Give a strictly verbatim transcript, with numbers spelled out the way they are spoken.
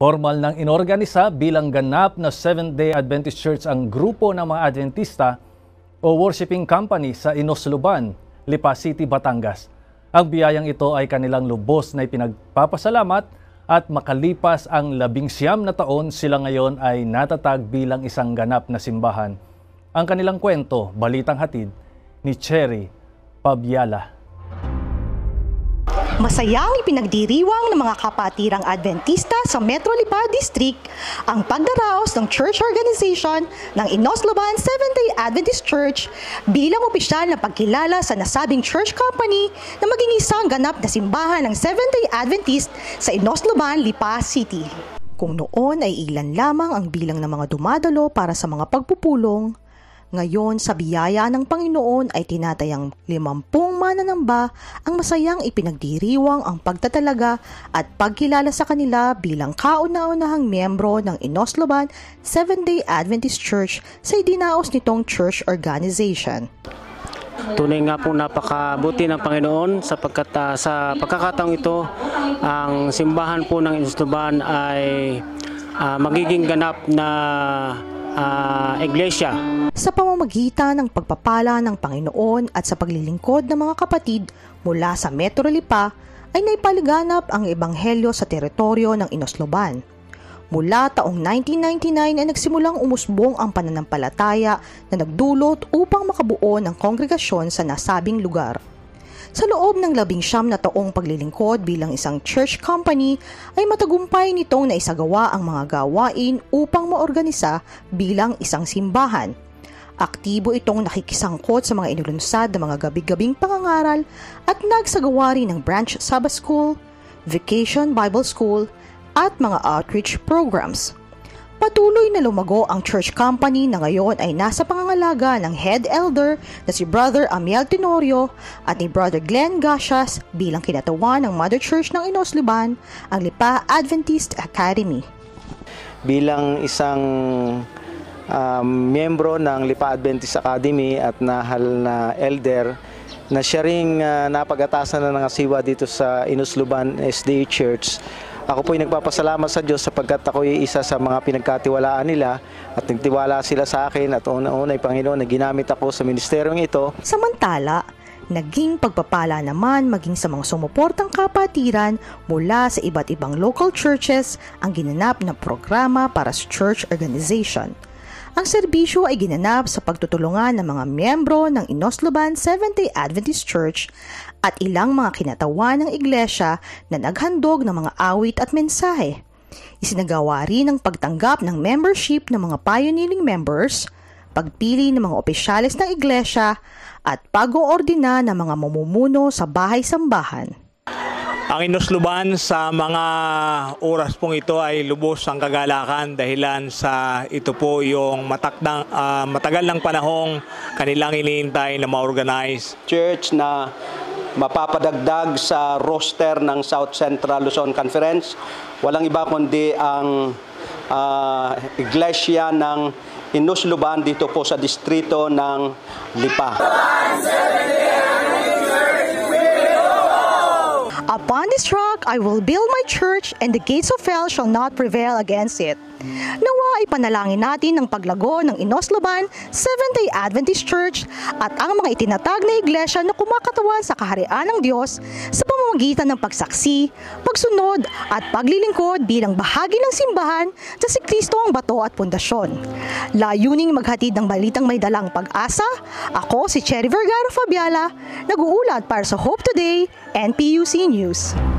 Formal nang inorganisa bilang ganap na Seventh-day Adventist Church ang grupo ng mga Adventista o worshiping company sa Inosluban, Lipa City, Batangas. Ang biyayang ito ay kanilang lubos na ipinagpapasalamat at makalipas ang labing siyam na taon, sila ngayon ay natatag bilang isang ganap na simbahan. Ang kanilang kwento, balitang hatid ni Cherry Pabiala. Masayang ipinagdiriwang ng mga kapatirang Adventista sa Metro Lipa District ang pagdaraos ng church organization ng Inosluban Seventh-day Adventist Church bilang opisyal na pagkilala sa nasabing church company na maging isang ganap na simbahan ng Seventh-day Adventist sa Inosluban, Lipa City. Kung noon ay ilan lamang ang bilang ng mga dumadalo para sa mga pagpupulong, ngayon, sa biyaya ng Panginoon ay tinatayang limampung mananamba ang masayang ipinagdiriwang ang pagtatalaga at pagkilala sa kanila bilang kauna-unahang miyembro ng Inosluban Seventh-day Adventist Church sa idinaos nitong church organization. Tunay nga po napakabuti ng Panginoon sapagkat uh, sa pagkakataong ito, ang simbahan po ng Inosluban ay uh, magiging ganap na Uh, iglesia. Sa pamamagitan ng pagpapala ng Panginoon at sa paglilingkod ng mga kapatid mula sa Metro Lipa ay naipaliganap ang ebanghelyo sa teritoryo ng Inosluban. Mula taong nineteen ninety-nine ay nagsimulang umusbong ang pananampalataya na nagdulot upang makabuo ng kongregasyon sa nasabing lugar. Sa loob ng labing siyam na taong paglilingkod bilang isang church company ay matagumpay nitong naisagawa ang mga gawain upang maorganisa bilang isang simbahan. Aktibo itong nakikisangkot sa mga inulunsad na mga gabi-gabing pangangaral at nagsagawa rin ng branch Sabbath School, Vacation Bible School at mga outreach programs. Patuloy na lumago ang church company na ngayon ay nasa pangangalaga ng head elder na si Brother Amiel Tenorio at ni Brother Glenn Gasias bilang kinatawan ng Mother Church ng Inosluban, ang Lipa Adventist Academy. Bilang isang um, miyembro ng Lipa Adventist Academy at nahal na elder, na siya ring uh, napag-atasan na ng asiwa dito sa Inosluban S D A Church, ako po'y nagpapasalamat sa Diyos sapagkat ako'y isa sa mga pinagkatiwalaan nila at nagtiwala sila sa akin at una-una ay Panginoon na ginamit ako sa ministeryong ito. Samantala, naging pagpapala naman maging sa mga sumuportang kapatiran mula sa iba't ibang local churches ang ginanap na programa para sa church organization. Ang serbisyo ay ginanap sa pagtutulungan ng mga miyembro ng Inosluban Seventh-day Adventist Church at ilang mga kinatawan ng iglesia na naghandog ng mga awit at mensahe. Isinagawa rin ang pagtanggap ng membership ng mga pioneering members, pagpili ng mga opisyalis ng iglesia at pag-oordina ng mga mamumuno sa bahay-sambahan. Ang Inosluban sa mga oras pong ito ay lubos ang kagalakan dahilan sa ito po yung matakdang, uh, matagal ng panahong kanilang inihintay na ma-organize. Church na mapapadagdag sa roster ng South Central Luzon Conference. Walang iba kundi ang uh, iglesia ng Inosluban dito po sa distrito ng Lipa. Upon this rock, I will build my church, and the gates of hell shall not prevail against it. Nawa ay panalangin natin ng paglago ng Inosluban Seventh-day Adventist Church at ang mga itinatag na iglesia na kumakatawan sa kaharian ng Diyos sa pamamagitan ng pagsaksi, pagsunod at paglilingkod bilang bahagi ng simbahan na si Kristo ang bato at pundasyon. Layuning maghatid ng balitang may dalang pag-asa, ako si Cherry Vergara Fabiala, nag-uulat para sa Hope Today, N P U C News.